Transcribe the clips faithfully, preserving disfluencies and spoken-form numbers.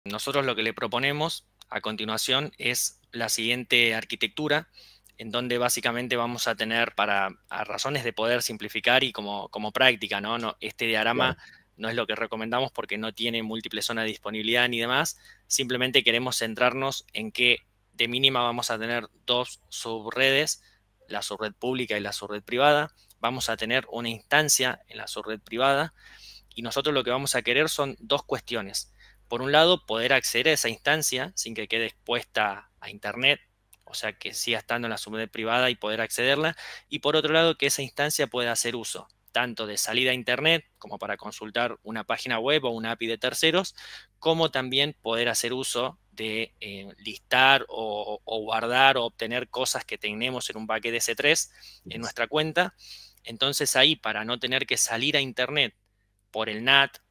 Nosotros lo que le proponemos a continuación es la siguiente arquitectura, en donde básicamente vamos a tener, para a razones de poder simplificar y como, como práctica, ¿no? No, este diagrama Claro. no es lo que recomendamos porque no tiene múltiples zonas de disponibilidad ni demás. Simplemente queremos centrarnos en que de mínima vamos a tener dos subredes, la subred pública y la subred privada. Vamos a tener una instancia en la subred privada y nosotros lo que vamos a querer son dos cuestiones. Por un lado, poder acceder a esa instancia sin que quede expuesta a Internet, o sea, que siga estando en la subred privada y poder accederla. Y por otro lado, que esa instancia pueda hacer uso tanto de salida a Internet, como para consultar una página web o una A P I de terceros, como también poder hacer uso de eh, listar o, o guardar o obtener cosas que tenemos en un bucket S tres en nuestra cuenta. Entonces ahí, para no tener que salir a Internet por el N A T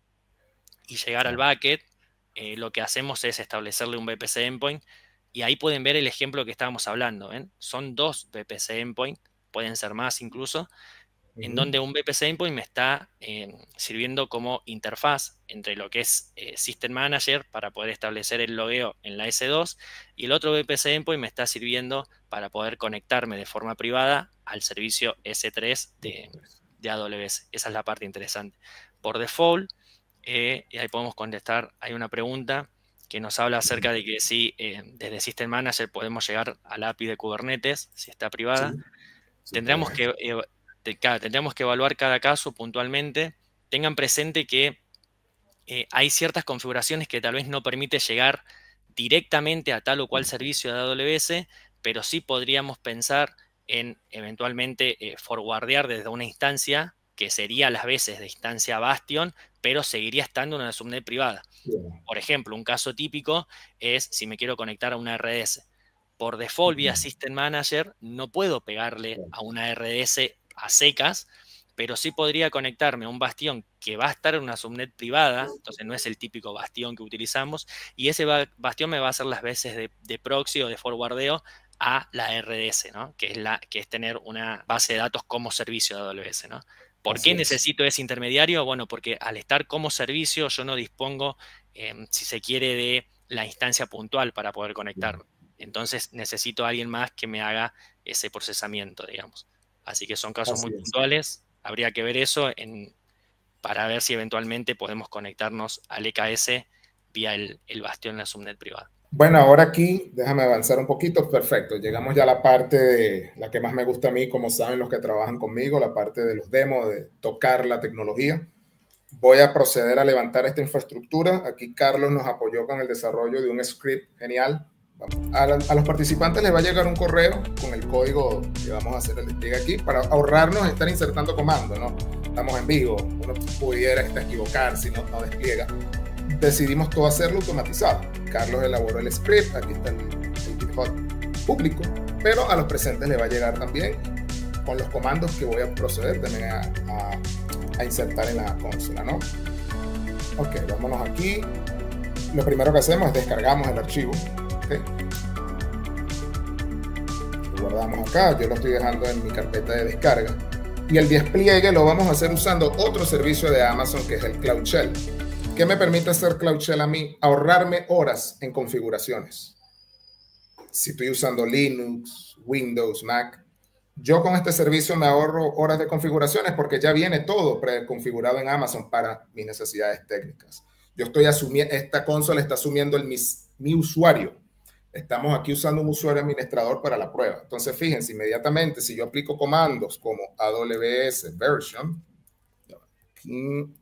y llegar al bucket, eh, lo que hacemos es establecerle un V P C endpoint y ahí pueden ver el ejemplo que estábamos hablando. ¿ven? Son dos V P C endpoint, pueden ser más incluso, en Ujú. donde un V P C endpoint me está eh, sirviendo como interfaz entre lo que es eh, System Manager para poder establecer el logueo en la S dos y el otro V P C endpoint me está sirviendo para poder conectarme de forma privada al servicio S tres de, de A W S. Esa es la parte interesante. Por default, eh, y ahí podemos contestar, hay una pregunta que nos habla acerca de que si eh, desde System Manager podemos llegar al A P I de Kubernetes, si está privada. Sí, sí Tendríamos podemos. que, eh, de, claro, tendríamos que evaluar cada caso puntualmente. Tengan presente que eh, hay ciertas configuraciones que tal vez no permite llegar directamente a tal o cual servicio de A W S, pero sí podríamos pensar en eventualmente eh, forwardear desde una instancia que sería a las veces de instancia Bastion, pero seguiría estando en una subnet privada. Bien. Por ejemplo, un caso típico es si me quiero conectar a una R D S. Por default, vía Ujú. System Manager, no puedo pegarle Bien. a una R D S a secas, pero sí podría conectarme a un bastión que va a estar en una subnet privada, entonces no es el típico bastión que utilizamos, y ese bastión me va a hacer las veces de, de proxy o de forwardeo a la R D S, ¿no? que, es la, que es tener una base de datos como servicio de A W S. ¿no? ¿Por Así qué es. necesito ese intermediario? Bueno, porque al estar como servicio yo no dispongo, eh, si se quiere, de la instancia puntual para poder Bien. conectarme. Entonces necesito a alguien más que me haga ese procesamiento, digamos. Así que son casos muy Así es. puntuales. Habría que ver eso en, para ver si eventualmente podemos conectarnos al E K S vía el, el bastión en la subnet privada. Bueno, ahora aquí, déjame avanzar un poquito. Perfecto. Llegamos ya a la parte de la que más me gusta a mí, como saben los que trabajan conmigo, la parte de los demos, de tocar la tecnología. Voy a proceder a levantar esta infraestructura. Aquí Carlos nos apoyó con el desarrollo de un script genial. A, la, a los participantes les va a llegar un correo con el código que vamos a hacer el despliegue aquí para ahorrarnos estar insertando comandos, ¿no? Estamos en vivo, uno pudiera equivocar si no, no despliega. Decidimos todo hacerlo automatizado. Carlos elaboró el script, aquí está el, el GitHub público, pero a los presentes les va a llegar también con los comandos que voy a proceder también a, a, a insertar en la consola, ¿no? Ok, vámonos aquí. Lo primero que hacemos es descargamos el archivo. Okay. Lo guardamos acá, yo lo estoy dejando en mi carpeta de descarga. Y el despliegue lo vamos a hacer usando otro servicio de Amazon que es el Cloud Shell. ¿Qué me permite hacer Cloud Shell a mí? Ahorrarme horas en configuraciones. Si estoy usando Linux, Windows, Mac, yo con este servicio me ahorro horas de configuraciones porque ya viene todo preconfigurado en Amazon para mis necesidades técnicas. Yo estoy asumiendo, esta consola está asumiendo el, mi, mi usuario. Estamos aquí usando un usuario administrador para la prueba. Entonces, fíjense, inmediatamente, si yo aplico comandos como A W S version, aquí,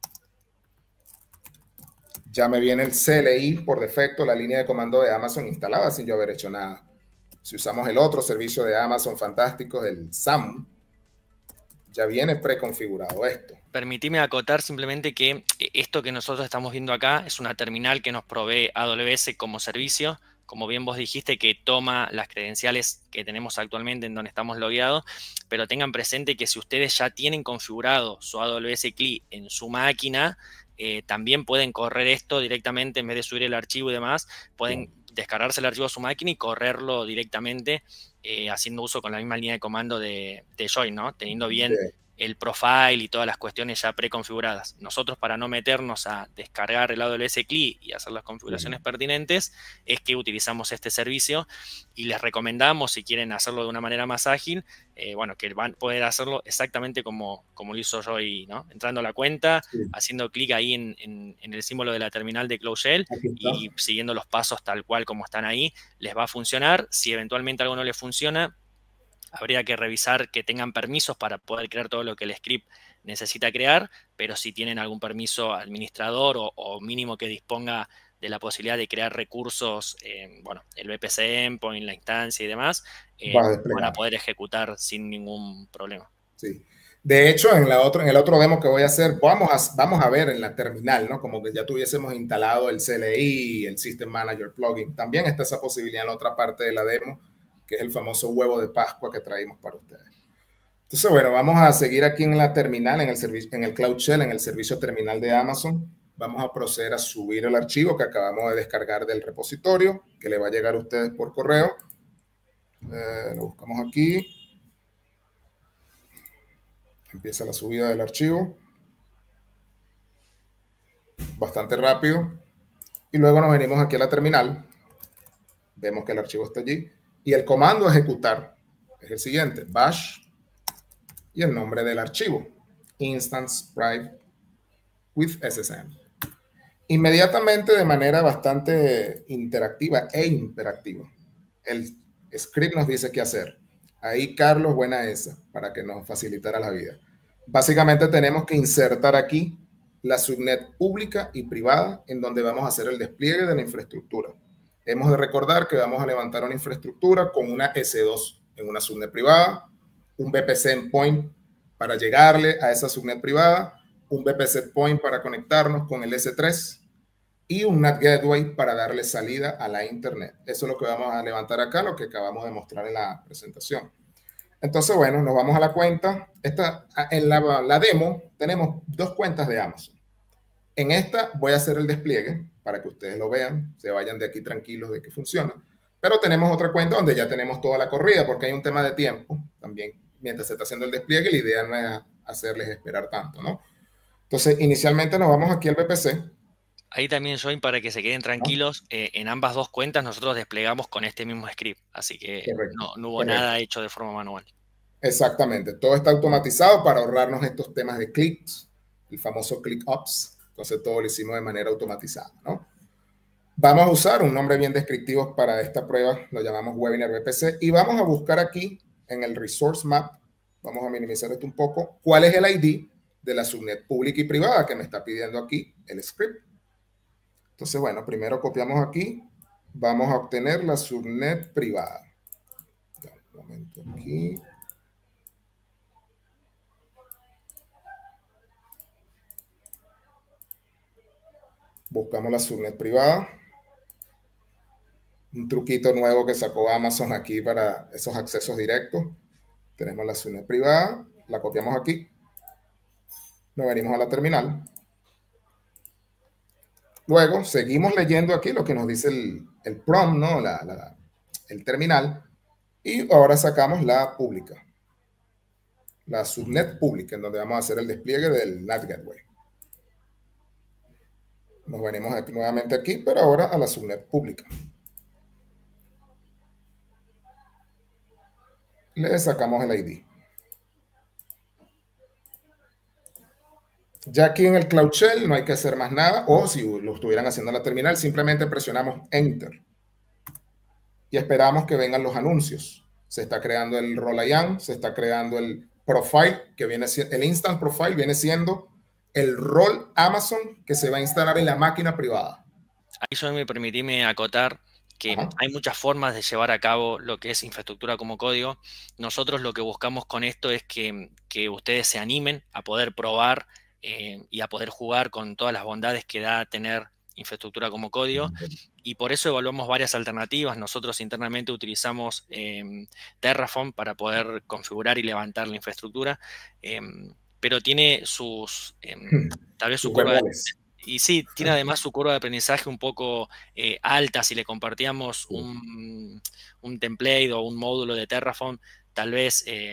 ya me viene el C L I por defecto, la línea de comando de Amazon instalada sin yo haber hecho nada. Si usamos el otro servicio de Amazon fantástico, el SAM, ya viene preconfigurado esto. Permitime acotar simplemente que esto que nosotros estamos viendo acá es una terminal que nos provee A W S como servicio. Como bien vos dijiste, que toma las credenciales que tenemos actualmente en donde estamos logueados, pero tengan presente que si ustedes ya tienen configurado su A W S C L I en su máquina, eh, también pueden correr esto directamente en vez de subir el archivo y demás, pueden Bien. descargarse el archivo a su máquina y correrlo directamente eh, haciendo uso con la misma línea de comando de, de join, ¿no? Teniendo bien Bien. el profile y todas las cuestiones ya preconfiguradas. Nosotros, para no meternos a descargar el A W S C L I y hacer las configuraciones pertinentes, es que utilizamos este servicio y les recomendamos, si quieren hacerlo de una manera más ágil, eh, bueno, que van a poder hacerlo exactamente como, como lo hizo Joy, ¿no? Entrando a la cuenta, sí. haciendo clic ahí en, en, en el símbolo de la terminal de Cloud Shell y siguiendo los pasos tal cual como están ahí, les va a funcionar. Si eventualmente algo no les funciona, habría que revisar que tengan permisos para poder crear todo lo que el script necesita crear, pero si tienen algún permiso administrador o, o mínimo que disponga de la posibilidad de crear recursos, eh, bueno, el V P C endpoint, la instancia y demás, eh, van a poder ejecutar sin ningún problema. Sí. De hecho, en, la otro, en el otro demo que voy a hacer, vamos a, vamos a ver en la terminal, ¿no? Como que ya tuviésemos instalado el C L I, el System Manager Plugin. También está esa posibilidad en la otra parte de la demo, que es el famoso huevo de Pascua que traímos para ustedes. Entonces, bueno, vamos a seguir aquí en la terminal, en el, servicio, en el Cloud Shell, en el servicio terminal de Amazon. Vamos a proceder a subir el archivo que acabamos de descargar del repositorio, que le va a llegar a ustedes por correo. Eh, lo buscamos aquí. Empieza la subida del archivo. Bastante rápido. Y luego nos venimos aquí a la terminal. Vemos que el archivo está allí. Y el comando a ejecutar es el siguiente, bash y el nombre del archivo, instance private with S S M. Inmediatamente, de manera bastante interactiva e imperactiva, el script nos dice qué hacer. Ahí, Carlos, buena esa, para que nos facilitara la vida. Básicamente tenemos que insertar aquí la subnet pública y privada en donde vamos a hacer el despliegue de la infraestructura. Hemos de recordar que vamos a levantar una infraestructura con una S dos en una subnet privada, un V P C endpoint para llegarle a esa subnet privada, un V P C endpoint para conectarnos con el S tres y un NAT Gateway para darle salida a la internet. Eso es lo que vamos a levantar acá, lo que acabamos de mostrar en la presentación. Entonces, bueno, nos vamos a la cuenta. Esta, en la, la demo tenemos dos cuentas de Amazon. En esta voy a hacer el despliegue para que ustedes lo vean, se vayan de aquí tranquilos de que funciona. Pero tenemos otra cuenta donde ya tenemos toda la corrida porque hay un tema de tiempo también. Mientras se está haciendo el despliegue, la idea no es hacerles esperar tanto, ¿no? Entonces, inicialmente nos vamos aquí al V P C. Ahí también, Join, para que se queden tranquilos, eh, en ambas dos cuentas nosotros desplegamos con este mismo script, así que no, no hubo correcto. Nada hecho de forma manual. Exactamente, todo está automatizado para ahorrarnos estos temas de clics, el famoso click ops. Entonces todo lo hicimos de manera automatizada, ¿no? Vamos a usar un nombre bien descriptivo para esta prueba, lo llamamos Webinar V P C, y vamos a buscar aquí en el Resource Map, vamos a minimizar esto un poco, cuál es el I D de la subnet pública y privada que me está pidiendo aquí el script. Entonces, bueno, primero copiamos aquí, vamos a obtener la subnet privada. Un momento aquí. Buscamos la subnet privada. Un truquito nuevo que sacó Amazon aquí para esos accesos directos. Tenemos la subnet privada, la copiamos aquí. Nos venimos a la terminal. Luego seguimos leyendo aquí lo que nos dice el, el prompt, ¿no? La, la, el terminal. Y ahora sacamos la pública. La subnet pública, en donde vamos a hacer el despliegue del NAT Gateway. Nos venimos aquí, nuevamente aquí, pero ahora a la subnet pública. Le sacamos el I D. Ya aquí en el Cloud Shell no hay que hacer más nada, o si lo estuvieran haciendo en la terminal, simplemente presionamos Enter. Y esperamos que vengan los anuncios. Se está creando el role I A M, se está creando el profile, que viene siendo, el instant profile viene siendo el role Amazon que se va a instalar en la máquina privada. Ahí yo me permitíme acotar que Ajá. hay muchas formas de llevar a cabo lo que es infraestructura como código. Nosotros lo que buscamos con esto es que, que ustedes se animen a poder probar eh, y a poder jugar con todas las bondades que da tener infraestructura como código, y por eso evaluamos varias alternativas. Nosotros internamente utilizamos eh, Terraform para poder configurar y levantar la infraestructura, eh, pero tiene sus, eh, tal vez su curva de, y sí, tiene además su curva de aprendizaje un poco eh, alta. Si le compartíamos un, un template o un módulo de Terraform, tal vez eh,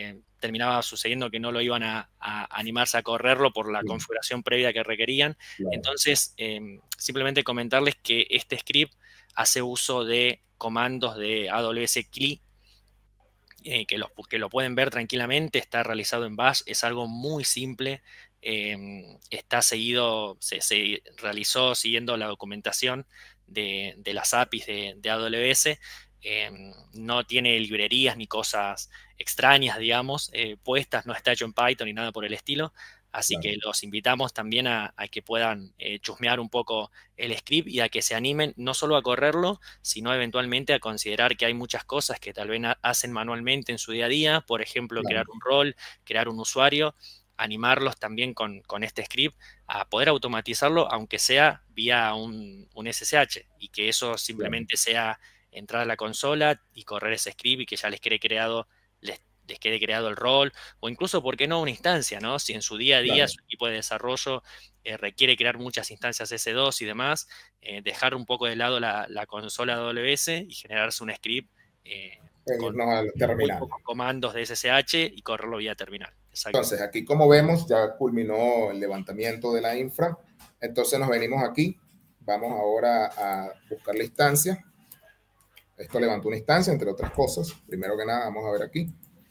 terminaba sucediendo que no lo iban a, a animarse a correrlo por la Sí, configuración previa que requerían. claro, Entonces, eh, simplemente comentarles que este script hace uso de comandos de A W S C L I, eh, que, los, que lo pueden ver tranquilamente, está realizado en Bash, es algo muy simple, eh, está seguido, se, se, realizó siguiendo la documentación de, de las A P Is de, de A W S, eh, no tiene librerías ni cosas extrañas, digamos, eh, puestas, no está hecho en Python ni nada por el estilo, así claro, que los invitamos también a, a que puedan eh, chusmear un poco el script y a que se animen no solo a correrlo, sino eventualmente a considerar que hay muchas cosas que tal vez hacen manualmente en su día a día, por ejemplo, crear claro, un rol, crear un usuario, animarlos también con, con este script a poder automatizarlo, aunque sea vía un, un S S H, y que eso claro. simplemente sea entrar a la consola y correr ese script y que ya les quede creado, les, les quede creado el rol, o incluso, ¿por qué no una instancia, ¿no? Si en su día a día Claro. su equipo de desarrollo eh, requiere crear muchas instancias ese dos y demás, eh, dejar un poco de lado la, la consola A W S y generarse un script eh, E con irnos al muy terminal. pocos comandos de S S H y correrlo vía terminal. Exacto. Entonces, aquí como vemos, ya culminó el levantamiento de la infra. Entonces nos venimos aquí. Vamos ahora a buscar la instancia. Esto levantó una instancia, entre otras cosas. Primero que nada, vamos a ver aquí.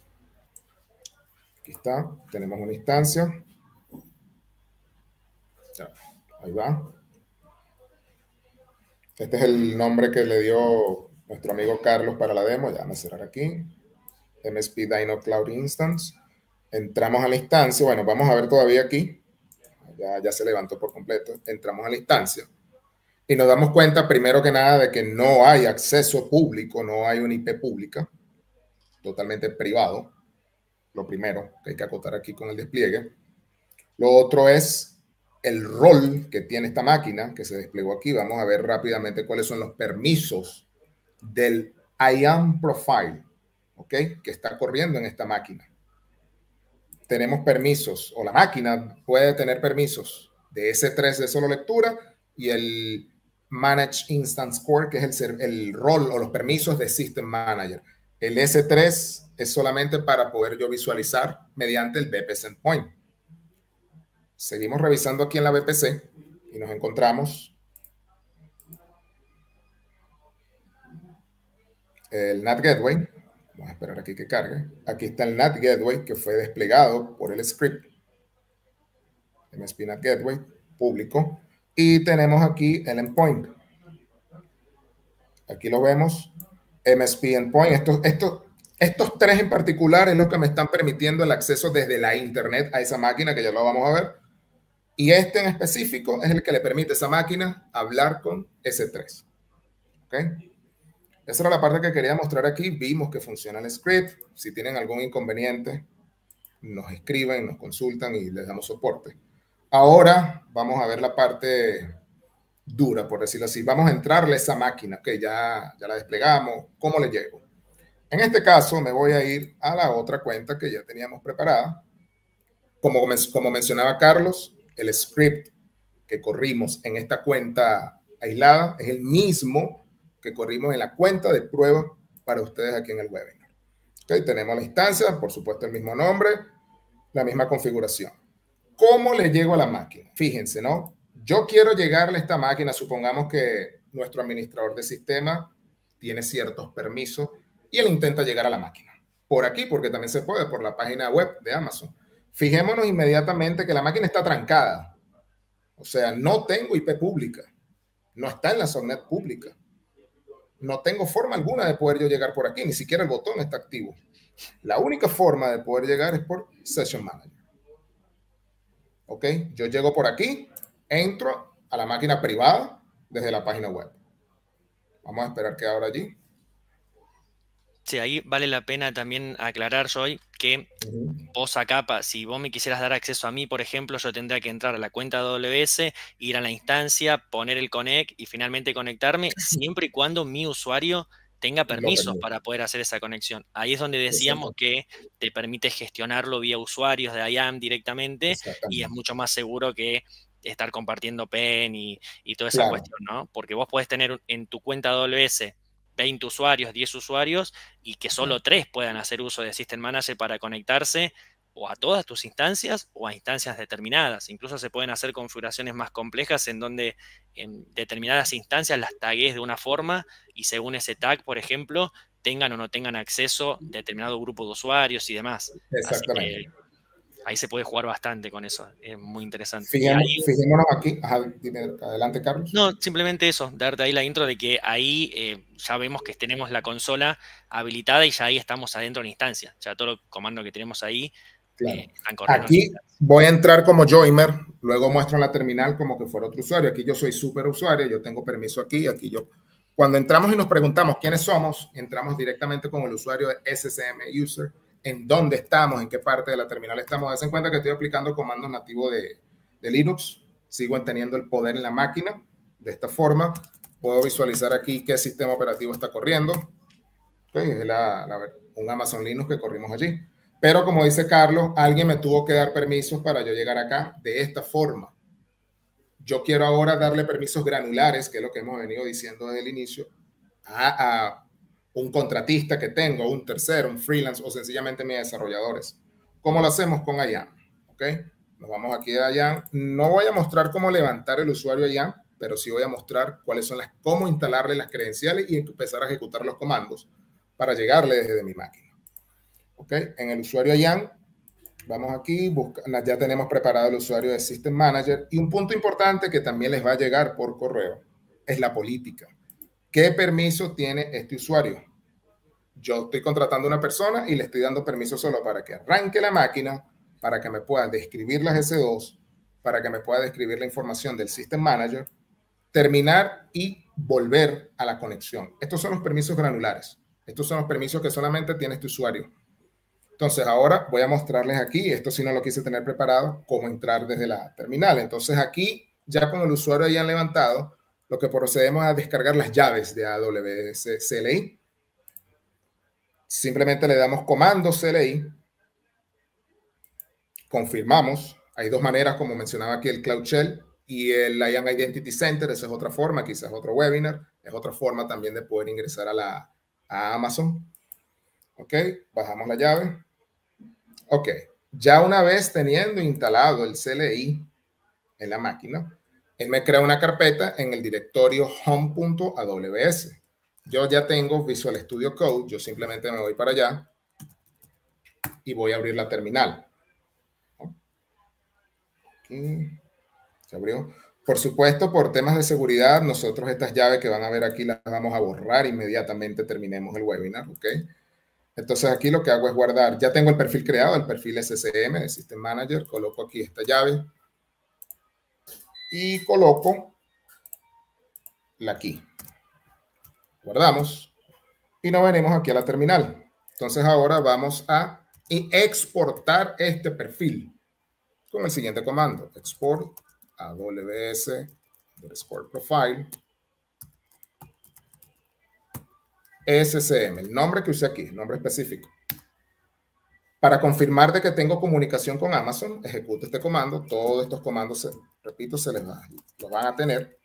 Aquí está. Tenemos una instancia. Ya, ahí va. Este es el nombre que le dio nuestro amigo Carlos para la demo. Ya vamos a cerrar aquí. M S P Dino Cloud Instance. Entramos a la instancia. Bueno, vamos a ver todavía aquí. Ya, ya se levantó por completo. Entramos a la instancia. Y nos damos cuenta, primero que nada, de que no hay acceso público, no hay una I P pública, totalmente privado. Lo primero que hay que acotar aquí con el despliegue. Lo otro es el rol que tiene esta máquina, que se desplegó aquí. Vamos a ver rápidamente cuáles son los permisos del I A M Profile, ¿ok? Que está corriendo en esta máquina. Tenemos permisos, o la máquina puede tener permisos de S tres de solo lectura y el Manage Instance Core, que es el, el rol o los permisos de System Manager. El S tres es solamente para poder yo visualizar mediante el V P C Endpoint. Seguimos revisando aquí en la V P C y nos encontramos el N A T Gateway. Vamos a esperar aquí que cargue. Aquí está el N A T Gateway que fue desplegado por el script. M S P N A T Gateway público. Y tenemos aquí el endpoint. Aquí lo vemos. M S P Endpoint. Estos, estos, estos tres en particular es lo que me están permitiendo el acceso desde la internet a esa máquina, que ya lo vamos a ver. Y este en específico es el que le permite a esa máquina hablar con S tres. ¿Ok? Esa era la parte que quería mostrar aquí. Vimos que funciona el script. Si tienen algún inconveniente, nos escriben, nos consultan y les damos soporte. Ahora vamos a ver la parte dura, por decirlo así. Vamos a entrarle a esa máquina, que ya, ya la desplegamos. ¿Cómo le llego? En este caso me voy a ir a la otra cuenta que ya teníamos preparada. Como, como mencionaba Carlos, el script que corrimos en esta cuenta aislada es el mismo que corrimos en la cuenta de prueba para ustedes aquí en el webinar. Okay, tenemos la instancia, por supuesto el mismo nombre, la misma configuración. ¿Cómo le llego a la máquina? Fíjense, ¿no? Yo quiero llegarle a esta máquina, supongamos que nuestro administrador de sistema tiene ciertos permisos y él intenta llegar a la máquina. Por aquí, porque también se puede, por la página web de Amazon. Fijémonos inmediatamente que la máquina está trancada. O sea, no tengo I P pública. No está en la subnet pública. No tengo forma alguna de poder yo llegar por aquí. Ni siquiera el botón está activo. La única forma de poder llegar es por Session Manager. ¿Ok? Yo llego por aquí, entro a la máquina privada desde la página web. Vamos a esperar que abra allí. Sí, ahí vale la pena también aclarar, Joy, que uh-huh. vos acá, si vos me quisieras dar acceso a mí, por ejemplo, yo tendría que entrar a la cuenta de A W S, ir a la instancia, poner el connect y finalmente conectarme, siempre y cuando mi usuario tenga permisos para poder hacer esa conexión. Ahí es donde decíamos que te permite gestionarlo vía usuarios de I A M directamente y es mucho más seguro que estar compartiendo P E N y, y toda esa claro. cuestión, ¿no? Porque vos podés tener en tu cuenta A W S veinte usuarios, diez usuarios, y que solo tres puedan hacer uso de System Manager para conectarse o a todas tus instancias o a instancias determinadas. Incluso se pueden hacer configuraciones más complejas en donde en determinadas instancias las tagues de una forma y según ese tag, por ejemplo, tengan o no tengan acceso a determinado grupo de usuarios y demás. Exactamente. Así que ahí se puede jugar bastante con eso. Es muy interesante. Fijémonos, ahí, fijémonos aquí. Ajá, dime, adelante, Carlos. No, simplemente eso, darte ahí la intro de que ahí eh, ya vemos que tenemos la consola habilitada y ya ahí estamos adentro en instancia. Ya todo el comando que tenemos ahí claro. eh, están corriendo. Aquí voy a entrar como joiner, luego muestro en la terminal como que fuera otro usuario. Aquí yo soy super usuario, yo tengo permiso aquí, aquí yo. Cuando entramos y nos preguntamos quiénes somos, entramos directamente con el usuario de S S M User, en dónde estamos, en qué parte de la terminal estamos. Haz en cuenta que estoy aplicando comandos nativos de, de Linux, sigo teniendo el poder en la máquina. De esta forma, puedo visualizar aquí qué sistema operativo está corriendo. Okay, es la, la, un Amazon Linux que corrimos allí. Pero como dice Carlos, alguien me tuvo que dar permisos para yo llegar acá de esta forma. Yo quiero ahora darle permisos granulares, que es lo que hemos venido diciendo desde el inicio, a, a un contratista que tengo, un tercero, un freelance o sencillamente mis desarrolladores. ¿Cómo lo hacemos con I A M? ¿Okay? Nos vamos aquí a I A M. No voy a mostrar cómo levantar el usuario I A M, pero sí voy a mostrar cuáles son las, cómo instalarle las credenciales y empezar a ejecutar los comandos para llegarle desde mi máquina. ¿Ok? En el usuario I A M, vamos aquí, busca, ya tenemos preparado el usuario de System Manager. Y un punto importante que también les va a llegar por correo es la política. ¿Qué permiso tiene este usuario? Yo estoy contratando a una persona y le estoy dando permiso solo para que arranque la máquina, para que me pueda describir las S dos, para que me pueda describir la información del System Manager, terminar y volver a la conexión. Estos son los permisos granulares. Estos son los permisos que solamente tiene este usuario. Entonces, ahora voy a mostrarles aquí, esto sí no lo quise tener preparado, cómo entrar desde la terminal. Entonces, aquí, ya con el usuario ya levantado, lo que procedemos a descargar las llaves de A W S C L I. Simplemente le damos comando C L I, confirmamos. Hay dos maneras, como mencionaba aquí, el Cloud Shell y el I A M Identity Center. Esa es otra forma, quizás otro webinar. Es otra forma también de poder ingresar a, la, a Amazon. Ok, bajamos la llave. Ok, ya una vez teniendo instalado el C L I en la máquina, él me crea una carpeta en el directorio home.aws. Yo ya tengo Visual Studio Code, yo simplemente me voy para allá y voy a abrir la terminal. Aquí, se abrió. Por supuesto, por temas de seguridad, nosotros estas llaves que van a ver aquí las vamos a borrar inmediatamente terminemos el webinar, ¿ok? Entonces aquí lo que hago es guardar, ya tengo el perfil creado, el perfil S S M de System Manager, coloco aquí esta llave y coloco la key. Guardamos y nos venimos aquí a la terminal. Entonces ahora vamos a exportar este perfil con el siguiente comando, export A W S underscore profile S S M, el nombre que usé aquí, el nombre específico. Para confirmar de que tengo comunicación con Amazon, ejecuto este comando. Todos estos comandos, se, repito, se les va, los van a tener.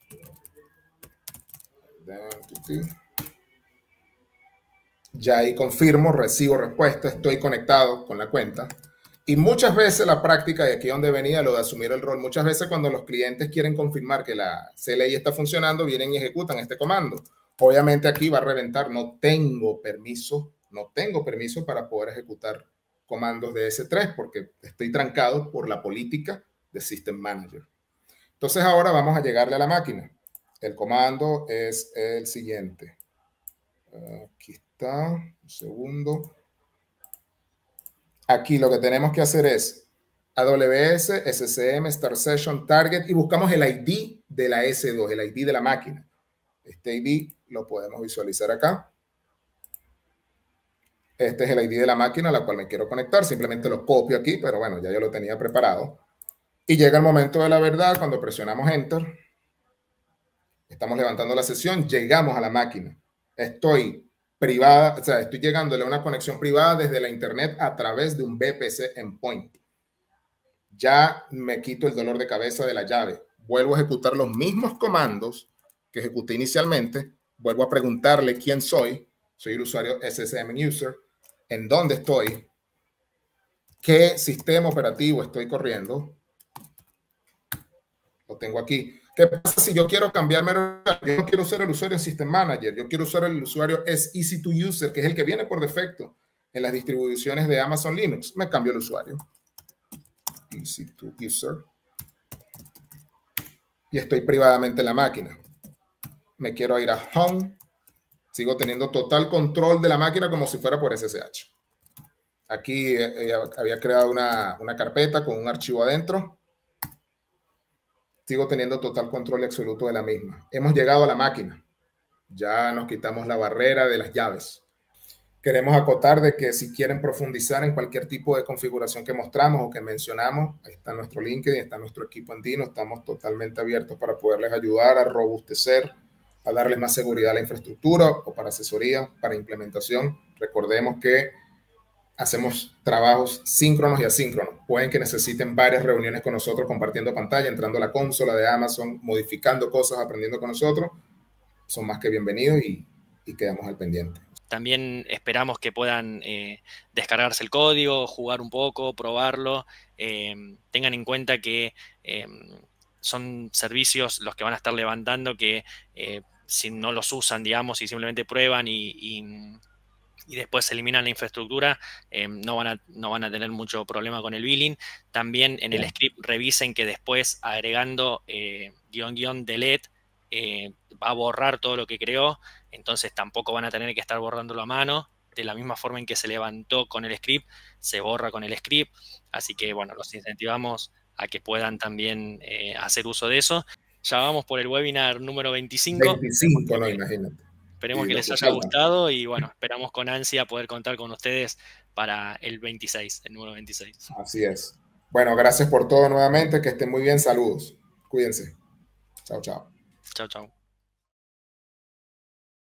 Ya ahí confirmo, recibo respuesta, estoy conectado con la cuenta. Y muchas veces la práctica, y aquí donde venía lo de asumir el rol, muchas veces cuando los clientes quieren confirmar que la C L I está funcionando, vienen y ejecutan este comando. Obviamente aquí va a reventar, no tengo permiso, no tengo permiso para poder ejecutar comandos de S tres porque estoy trancado por la política de System Manager. Entonces ahora vamos a llegarle a la máquina. El comando es el siguiente. Aquí está, un segundo. Aquí lo que tenemos que hacer es A W S, S S M, Start Session, Target y buscamos el I D de la S dos, el I D de la máquina. Este I D lo podemos visualizar acá. Este es el I D de la máquina a la cual me quiero conectar. Simplemente lo copio aquí, pero bueno, ya yo lo tenía preparado. Y llega el momento de la verdad cuando presionamos Enter. Estamos levantando la sesión, llegamos a la máquina. Estoy privada, o sea, estoy llegándole a una conexión privada desde la internet a través de un V P C endpoint. Ya me quito el dolor de cabeza de la llave. Vuelvo a ejecutar los mismos comandos que ejecuté inicialmente, vuelvo a preguntarle quién soy. Soy el usuario S S M User. ¿En dónde estoy? ¿Qué sistema operativo estoy corriendo? Lo tengo aquí. ¿Qué pasa si yo quiero cambiarme? Yo no quiero usar el usuario System Manager. Yo quiero usar el usuario es Easy to User, que es el que viene por defecto en las distribuciones de Amazon Linux. Me cambio el usuario. Easy to User. Y estoy privadamente en la máquina. Me quiero ir a Home. Sigo teniendo total control de la máquina como si fuera por S S H. Aquí eh, había creado una, una carpeta con un archivo adentro. Sigo teniendo total control absoluto de la misma. Hemos llegado a la máquina. Ya nos quitamos la barrera de las llaves. Queremos acotar de que si quieren profundizar en cualquier tipo de configuración que mostramos o que mencionamos, ahí está nuestro LinkedIn, está nuestro equipo andino. Estamos totalmente abiertos para poderles ayudar a robustecer, a darles más seguridad a la infraestructura o para asesoría, para implementación. Recordemos que hacemos trabajos síncronos y asíncronos. Pueden que necesiten varias reuniones con nosotros compartiendo pantalla, entrando a la consola de Amazon, modificando cosas, aprendiendo con nosotros. Son más que bienvenidos y, y quedamos al pendiente. También esperamos que puedan eh, descargarse el código, jugar un poco, probarlo. Eh, tengan en cuenta que eh, son servicios los que van a estar levantando que eh, si no los usan, digamos, y simplemente prueban y, y, y después eliminan la infraestructura, eh, no, van a, no van a tener mucho problema con el billing. También en el script revisen que después agregando eh, guión guión delete eh, va a borrar todo lo que creó, entonces tampoco van a tener que estar borrándolo a mano. De la misma forma en que se levantó con el script, se borra con el script. Así que bueno, los incentivamos a que puedan también eh, hacer uso de eso. Ya vamos por el webinar número veinticinco. veinticinco, no, imagínate. Esperemos que les haya gustado y bueno, esperamos con ansia poder contar con ustedes para el veintiséis, el número veintiséis. Así es. Bueno, gracias por todo nuevamente, que estén muy bien, saludos. Cuídense. Chao, chao. Chao, chao.